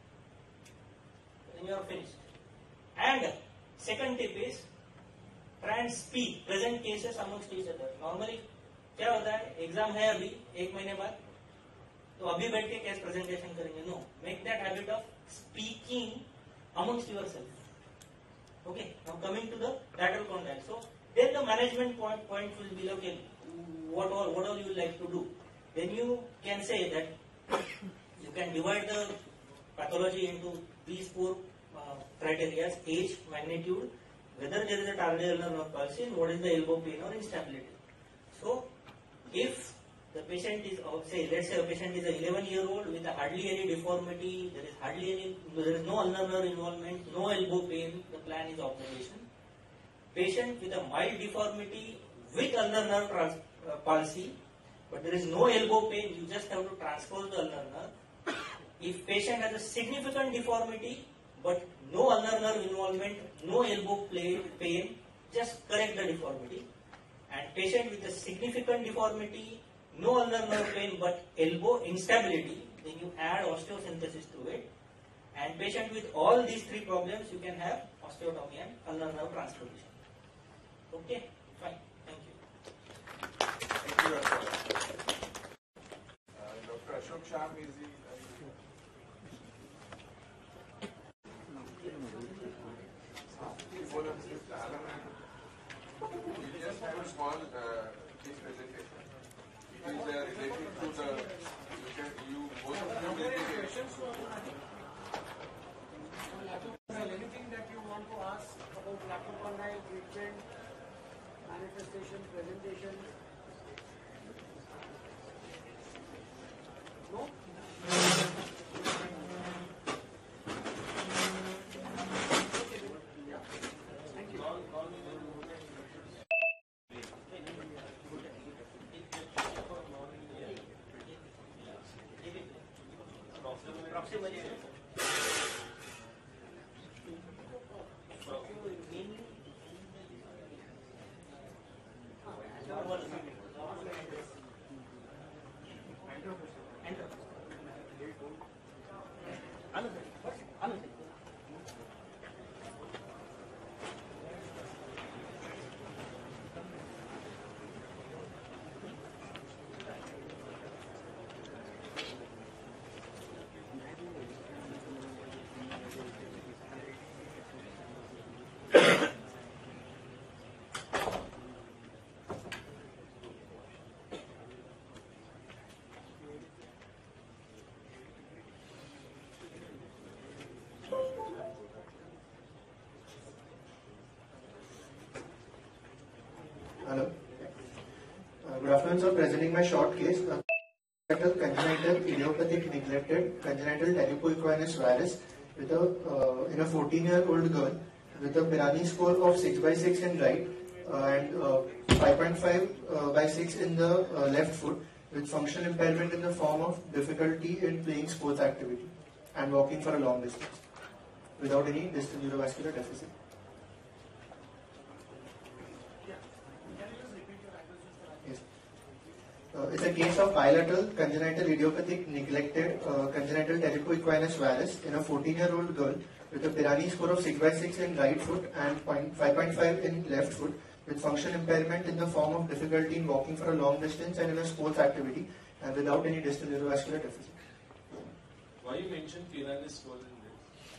then you are finished. And second tip is, try and speak present cases amongst each other. Normally, क्या होता है, exam है अभी 1 महीने बाद, तो अभी बैठ के केस प्रेजेंटेशन करेंगे. No, make that habit of speaking amongst yourself. Okay, now coming to the lateral condyle. So then the management point will be, okay, what all you would like to do. Then you can say that you can divide the pathology into these 4 criteria: age, magnitude, whether there is a tardive ulnar nerve palsy, and what is the elbow pain or instability. So if the patient is, let's say a patient is an 11-year-old with hardly any deformity, there is no ulnar nerve involvement, no elbow pain, the plan is observation. Patient with a mild deformity with ulnar nerve palsy, but there is no elbow pain, you just have to transpose the ulnar nerve. If patient has a significant deformity but no ulnar nerve involvement, no elbow pain, just correct the deformity. And patient with a significant deformity, no ulnar nerve pain but elbow instability, then you add osteosynthesis to it. And patient with all these 3 problems, you can have osteotomy and ulnar nerve transplantation. Okay, fine. Thank you. Thank you, Dr. Ashok Shah is the we just have a small case presentation. It is related to the, you both of you will be questions. Anything that you want to ask about lateral condyle treatment, manifestation, presentation? No? Hello. Good afternoon, sir. Presenting my short case. Congenital idiopathic neglected congenital taripoequinus varus with in a 14-year-old girl with a Pirani score of 6/6 in right and 5.5/6 in the left foot with functional impairment in the form of difficulty in playing sports activity and walking for a long distance without any distal neurovascular deficit. It's a case of bilateral congenital idiopathic neglected congenital taripoequinus varus in a 14-year-old girl with a Pirani score of 6/6 in right foot and 5.5 in left foot with function impairment in the form of difficulty in walking for a long distance and in a sports activity, and without any distal neurovascular deficit. Why you mentioned Pirani score in this?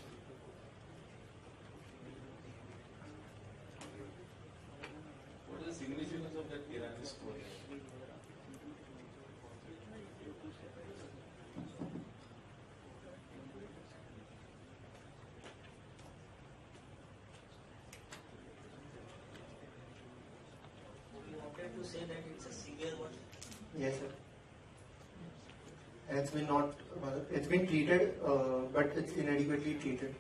What is the significance of that Pirani score? You wanted to say that it's a severe one. Yes, sir. And it's been treated, but it's inadequately treated.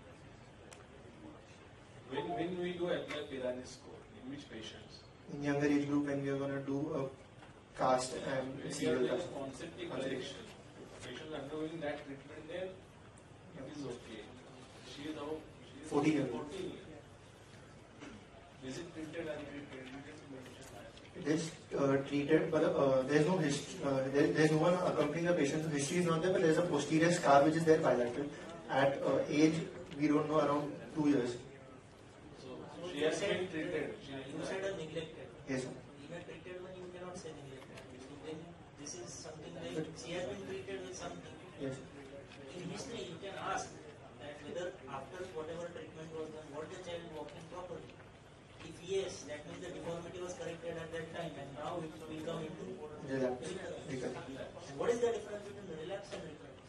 When we do apply Pirani score, in which patients? In younger age group, when we are going to do a cast and When we are serial doing cast. concentric correction, patient undergoing that treatment, then it is okay. She is now 14 years. 14 years. Is it treated and treated? It is treated, but there's no there's no one accompanying the patient. So history is not there, but there's a posterior scar which is there bilateral. At age, we don't know, around 2 years. So she has been treated. You said a neglected. Yes, sir. Even treated one, you cannot say neglected. So when this is something like she has been treated with something. Yes. In history, you can ask that whether after whatever treatment was done, was the child walking properly? If yes, that means the deformity was corrected at that time, and now it will come into Relapse. relapse. Recurrent. And what is the difference between the relapse and recurrence?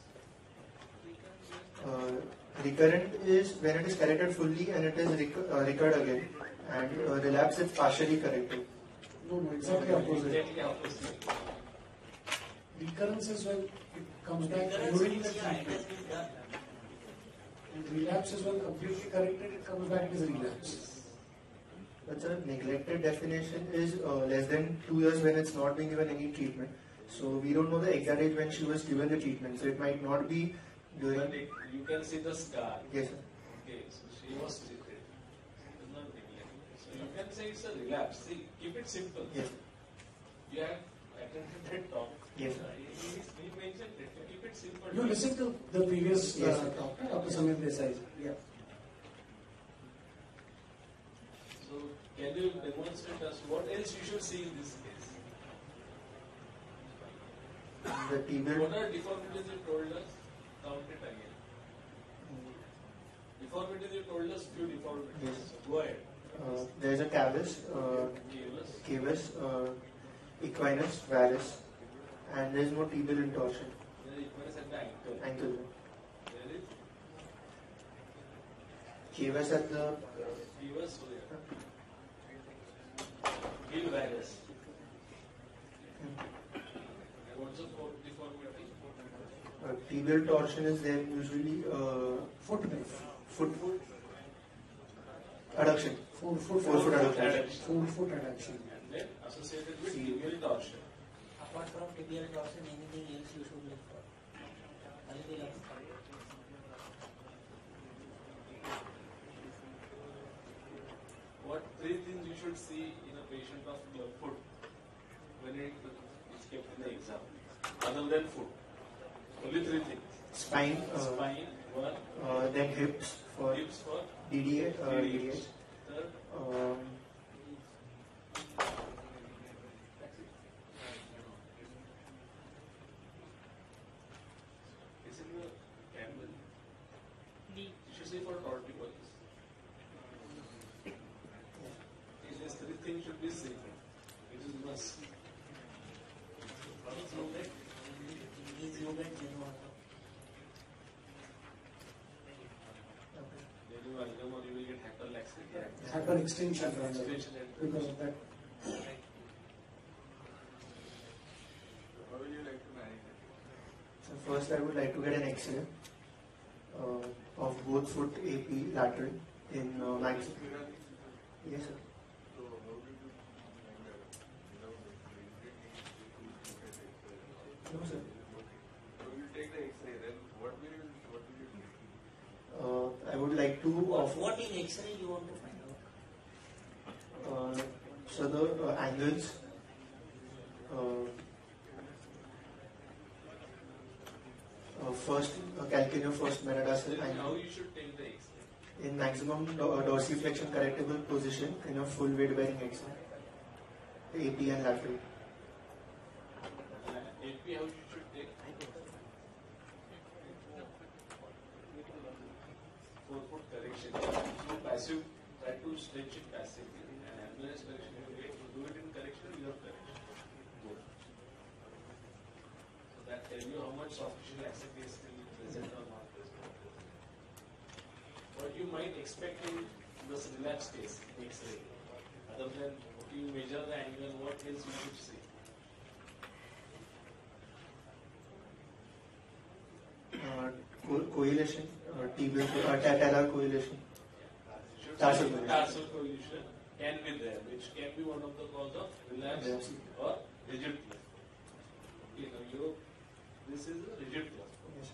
Recurrent is when it is corrected fully and it is recurred again, and relapse is partially corrected. No, exactly opposite. Exactly opposite. Recurrence is when it comes back Recurrence during the means, yeah, it has treatment. been done. And relapse is when completely corrected, it comes back as relapse. But sir, neglected definition is less than 2 years when it's not being given any treatment. So we don't know the exact age when she was given the treatment. So it might not be during. But you can see the scar. Yes, sir. Okay, so she was treated. It is not neglected. So you can say it's a relapse. See, keep it simple. Yes. You have attended that talk. Yes. He mentioned it. Keep it simple. You listen to the previous Yes. talk, Dr. Samir Desai. Yeah. So can you demonstrate us what else you should see in this case? The tibial. What are deformities you told us? Count it again. Deformities you told us few deformities. Yes. So go ahead. There's a cavus, Give us. cavus, equinus, varus, and there's no tibial intorsion. There is equinus at the ankle. Ankle. There is Cavus at the give us Heel virus. And what's the deformity? tibial torsion is there usually Foot. foot adduction. Foot Forefoot adduction. Adduction. Foot adduction. And then associated with tibial torsion. Apart from tibial torsion, anything else you should look for? Anything else? What three things you should see in a patient of club foot when it is kept in the exam? Other than foot. Only three things. Spine, Spine, one, then hips for hips for DDA, DDA. Third, Um, is in the camel. You should say for torticollis. These three things should be seen. It is must. Means you get, means you get genovato. Then you will or you will get hyperlaxity. Hyperextension rather, Extension because of that. How will you like to manage it? so first, I would like to get an X-ray of both foot AP lateral in max. Yes, sir. So how do you do without No, sir. So you take the X-ray, then what will you do? I would like to What in X-ray you want to find out? so the angles. First, calculate your first metatarsal Then how angle. you should take the X-ray? in maximum dorsiflexion correctable position in a full weight bearing exam, AP and lateral. AP, how you should take? 4-foot correction. So passive, try to stretch it passively. And ambulance correction, you get to do it in correction without correction. Both. So that tells you how much soft tissue laxity is still present or not present. What you might expect in this relapse case, X-ray. Other than what you measure the angle, what else you should see? Coalition, tibial, talar coalition. Tarsal coalition. Tarsal coalition can be there, which can be one of the cause of relapse Relapse. or rigid play. You know, this is a rigid play. Yes.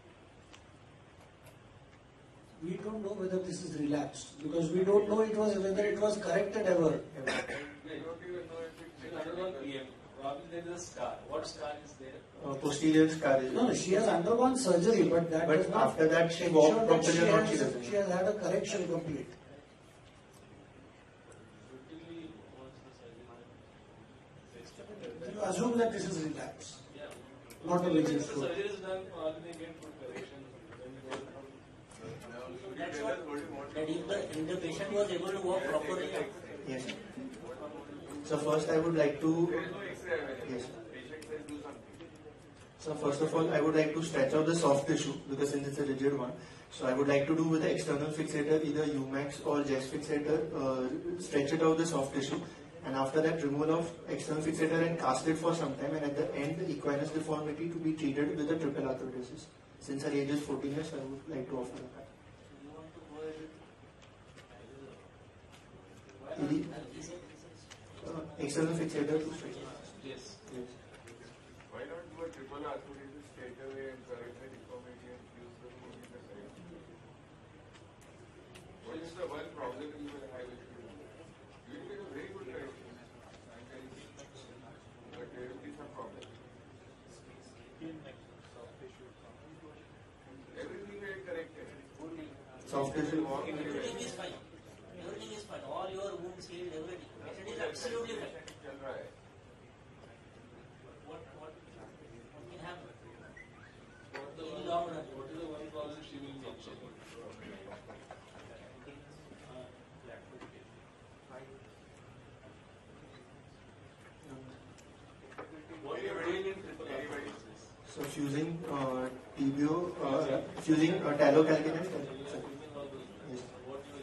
We don't know whether this is relapsed because we don't know whether it was corrected ever. You don't even know if it's Undergone PM. Probably there is a scar. What scar is there? Posterior scar is. No, she has undergone surgery, but that But does not after that she ensure walked that properly or not, she doesn't. she has had a correction complete. Typically, once the surgery You assume that this is relapse. yeah. Not a rigid Once the foot. surgery is done, probably they get good correction. Then you go That's what. That if the patient was able to walk properly. Yes. So first I would like to. There is no X-ray available. Yes. Patient says do something. So first of all, I would like to stretch out the soft tissue because since it's a rigid one. So I would like to do with the external fixator, either Umax or Jess fixator, stretch it out the soft tissue, and after that removal of external fixator and cast it for some time, and at the end the equinus deformity to be treated with a triple arthrodesis. Since her age is 14 years, I would like to offer that. You want to go ahead External fixator to stretch. yes. Yes. Why not do a triple arthrodesis straight away and correct the deformity and fuse the foot in the side? What is the one problem you will have if you do? You will get a very good correction. I'm telling you. But there will be some problem. Everything will get corrected. Soft tissue. everything is fine. Everything is fine. All your wounds healed, everything. Patient is absolutely fine. Chal raha hai. What can happen? What the In one, long run. what is the one problem she will mention? What you are doing in triple arthrodesis? So fusing tibio, fusing talocalcaneus. Yes. What you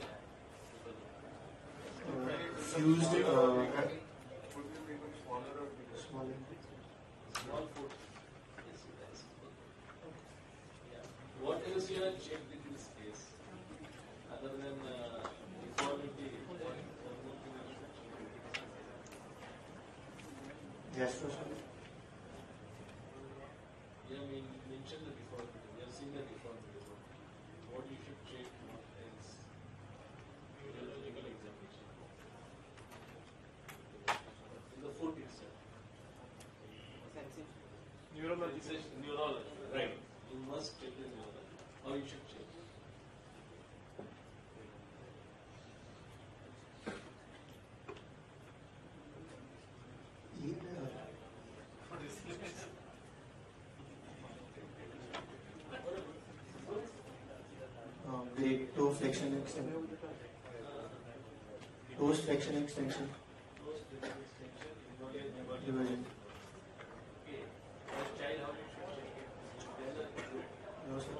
will Fused Foot will become smaller or bigger. small. small foot. Yes, that's good. Yeah. What else you have checked in this case? Other than deformity, Yes, sir. yeah, I mean, mention the deformity. We have seen the deformity. What you should check, what else? Neurological examination. In the foot itself. Neurology. Neurology, right. You must check the neurology. Or you should check. Great toe flexion extension. Toes flexion extension. Divergent. No, sir.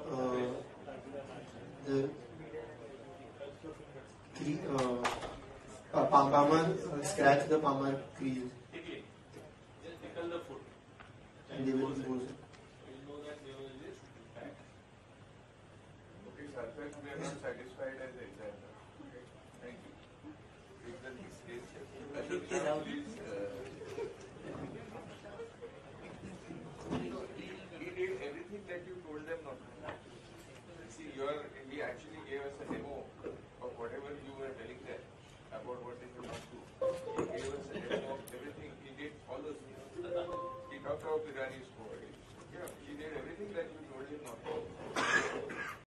The palmar scratch the palmar crease Tickling. Just tickle the foot. and they will go. You know that neurology is impact. Okay, surface we are not satisfied as examiner. Okay, thank you. If the case, please. He did everything that you told them not to. See, he actually gave us a demo of whatever you were telling them about what they should not do. He gave us a demo of everything. He did all those things. He talked about Irani's story. Yeah, he did everything that you told him not to.